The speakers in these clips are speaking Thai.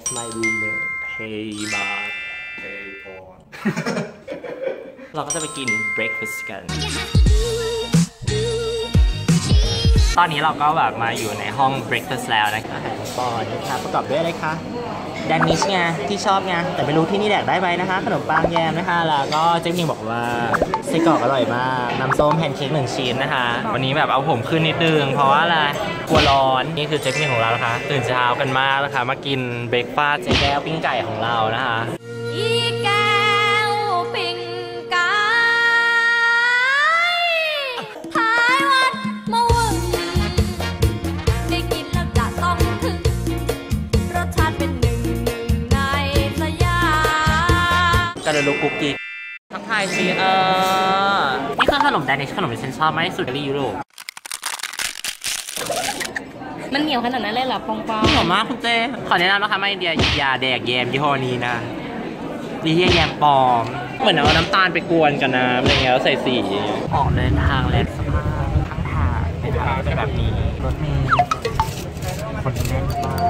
That's my roommate Hey มา Hey พร เราก็จะไปกิน breakfast กันตอนนี้เราก็แบบมาอยู่ในห้อง breakfast แล้วนะคะอาหารปอนนะคะประกอบด้วยอะไรคะแดนิชไงที่ชอบไงแต่ไม่รู้ที่นี่แดกได้ไหมนะคะขนมปังแยมนะคะแล้วก็เจ๊พิงบอกว่าไส้กรอกอร่อยมากน้ำส้มแพนเค้ก1 ชิ้นนะคะวันนี้แบบเอาผมขึ้นนิดนึงเพราะว่าอะไรกลัวร้อนนี่คือเจ๊พิงของเรานะคะตื่นเช้ากันมากนะคะมากินเบรกฟาสต์เจ๊แก้วปิ้งไก่ของเรานะคะกระดูกกุ๊กกิ๊กทักทายสินี่คือขนมแดนิชขนมที่ฉันชอบมากที่สุดในยุโรปมันเหนียวขนาดนั้นเลยเหรอปองปองหอมมากคุณเต้ขอแนะนำนะคะมาอินเดียยาแดกแยมยี่ห้อนี้นะนี่แยมปลอมเหมือนเอาน้ำตาลไปกวนกับน้ำอะไรเงี้ยแล้วใส่สีออกเดินทางแลนด์สภาพข้างทางเป็นทางแบบนี้รถเมล์คนแน่นมาก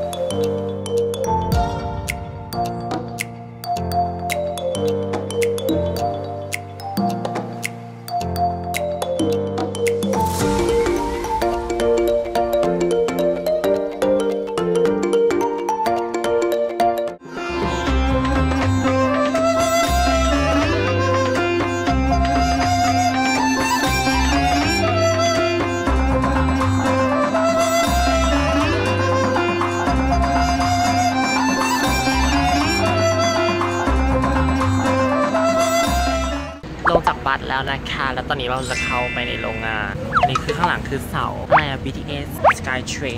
แล้วนะคะแล้วตอนนี้เราจะเข้าไปในโรงงานนี่คือข้างหลังคือเสาอะไรอะ BTS Sky Train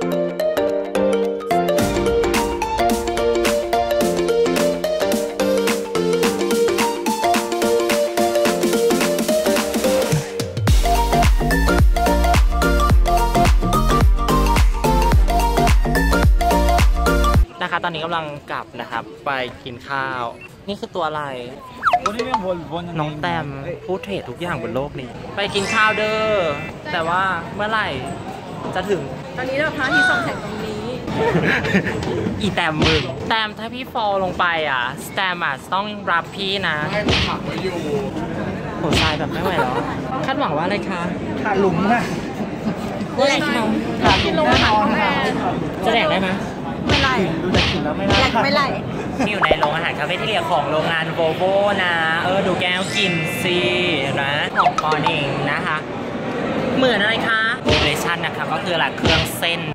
นะคะตอนนี้กำลังกลับนะครับไปกินข้าวนี่คือตัวอะไรน้องแต้มพูดเทรดทุกอย่างบนโลกนี้ไปกินข้าวเด้อแต่ว่าเมื่อไหร่จะถึงตอนนี้เราพาที่ส่องแสงตรงนี้อีแต้มมึงแต้มถ้าพี่ฟอลลงไปอ่ะแต้มอ่ะต้องรับพี่นะให้ผมขับมาอยู่โหทรายแบบไม่ไหวแล้วคาดหวังว่าอะไรคะขาดหลุมค่ะอะไรคะขาดหลุมแน่นอนค่ะจะแดกได้ไหมไม่ไล่ดูจากกลิ่นแล้วไม่ไล่ไม่ไล่อยู่ในโรงอาหารคาเฟ่ที่เรียกของโรงงาน Volvo นะดูแก้วกินสินะของปอนเองนะคะเหมือนอะไรคะโอเปอเรชั่นนะคะก็คือหลักเครื่องเส้น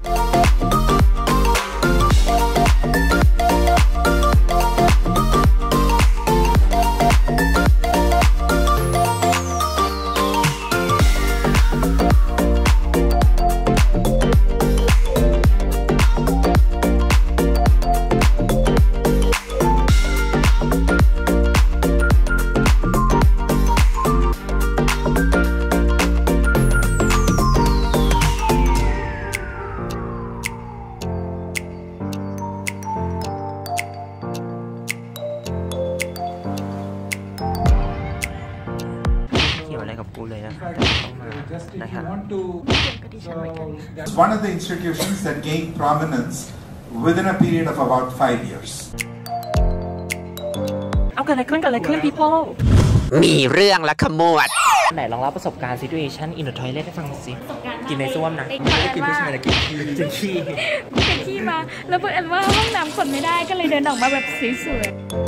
One of the institutions that gained prominence within a period of about 5 years. เอาเกิดอะไรขึ้น people มีเรื่องละขมวดไหนลองเล่าประสบการณ์ situation in the toilet ให้ฟังสิกินในส้วมนะไม่ได้กินผู้ชายนะกินขี้มาแล้วเพิ่งว่าห้องน้ำคนไม่ได้ก็เลยเดินออกมาแบบสวย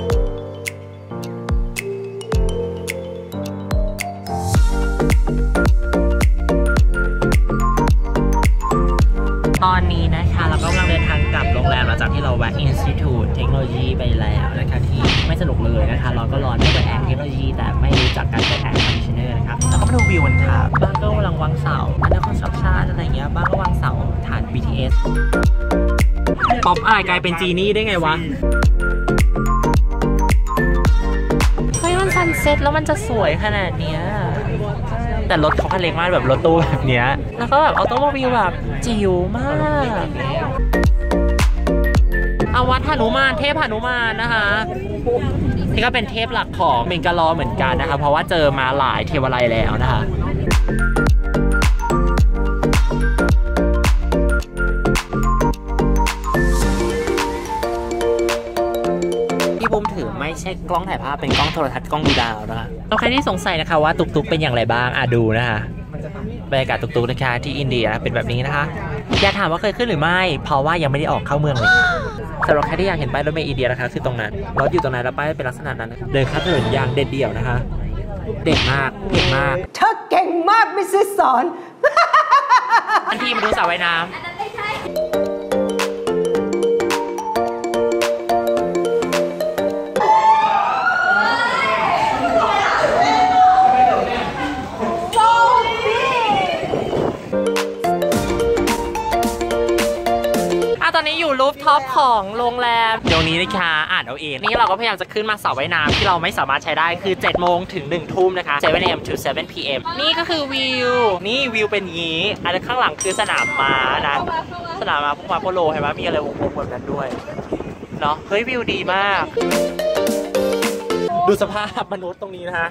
ตอนนี้นะคะเราก็กำลังเดินทางกลับโรงแรมหลังจากที่เราแวะ Institute Technology ไปแล้วนะคะที่ไม่สนุกเลยนะคะเราก็ร้อนด้วยแอร์เทคโนโลยีแต่ไม่รู้จักการใช้แอร์คอนดิชเนอร์นะครับแล้วก็มาดูวิวกันค่ะบ้างก็กำลังวางเสาอันนั้นคอนสตรัคชั่นอะไรเงี้ยบ้างก็วางเสาฐาน BTS ป๊อปอะไรกลายเป็นจีนี่ได้ไงวะเฮ้ยมันซันเซ็ตแล้วมันจะสวยขนาดเนี้ยแต่รถเขาคันเล็กมากแบบรถตู้แบบเนี้ยแล้วก็แบบออโตโมบิลแบบจิ๋วมากเอาวัดหนุมานเทพหนุมานนะคะนี่ก็เป็นเทพหลักของเบงกาลอเหมือนกันนะคะเพราะว่าเจอมาหลายเทวาลัยแล้วนะคะ ตบูมถือไม่ใช่กล้องถ่ายภาพเป็นกล้องโทรทัศน์กล้องดูดาวนะคะใครที่สงสัยนะคะว่าตุกๆเป็นอย่างไรบ้างดูนะคะบรรยากาศตุกๆนะคะที่อินเดียเป็นแบบนี้นะคะอย่าถามว่าเคยขึ้นหรือไม่เพราะว่ายังไม่ได้ออกเข้าเมืองเลยสำหรับใครที่อยากเห็นป้ายรถเมล์อินเดียนะคะคือตรงนั้นรถอยู่ตรงนั้นแล้วป้ายเป็นลักษณะนั้นเดินข้ามถนนอย่างเด็ดเดี่ยวนะคะเด็กมากเก่งมากเธอเก่งมากมิสซิสสอนทันทีมาดูสระว่ายน้ำตอนนี้อยู่รูฟท็อปของโรงแรมเดี๋ยวนี้นะคะอ่านเอาเองนี่เราก็พยายามจะขึ้นมาสระว่ายน้ำที่เราไม่สามารถใช้ได้คือ7 โมงถึง1 ทุ่มนะคะ7 AM to 7 PM นี่ก็คือวิวนี่วิวเป็นอย่างนี้อันนี้ข้างหลังคือสนามม้านะสนามม้าพวกม้าโปโลเห็นไหมมีอะไรวงๆแบบนั้นด้วยเนาะเฮ้ยวิวดีมากดูสภาพมนุษย์ตรงนี้นะคะ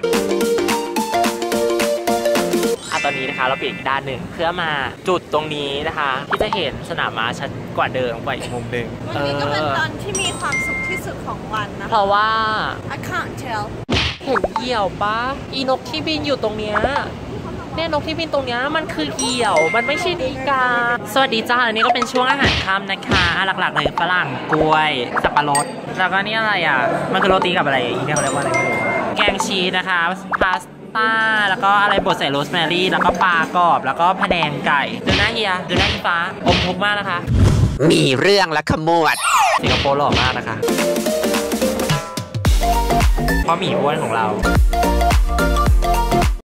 ตอนนี้นะคะเราเปลี่ยนอีกด้านหนึ่งเพื่อมาจุดตรงนี้นะคะที่จะเห็นสนามม้าชัดกว่าเดิมกว่าอีกมุมหนึ่งวันนี้ก็เป็นตอนที่มีความสุขที่สุดของวันนะเพราะว่า I can't tell เห็นเหยี่ยวปะอีนกที่บินอยู่ตรงเนี้ยเนี่ยนกที่บินตรงเนี้ยมันคือเหยี่ยวมันไม่ใช่ดีกาสวัสดีจ้าอันนี้ก็เป็นช่วงอาหารค่ำนะคะหลักๆเลยฝรั่งกล้วยสับปะรดแล้วก็นี่อะไรอ่ะมันคือโรตีกับอะไรอีกเนี่ยเขาเรียกว่าอะไรไม่รู้แกงชีสนะคะพาสแล้วก็อะไรบดใส่โรสแมรี่แล้วก็ปลากรอบแล้วก็พะแนงไก่ดูหน้าเฮียดูหน้าอีฟ้าอมทุกมากนะคะมีเรื่องและขมวดสิงคโปร์หล่อมากนะคะเพราะหมีอ้วนของเรา